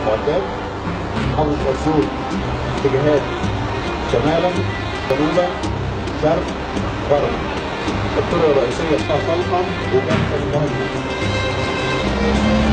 معدات. محافظة أسيوط اتجاهات شمالا جنوبا شرق غرب. الطرق الرئيسية بتاع طلقة وجنب المهندس.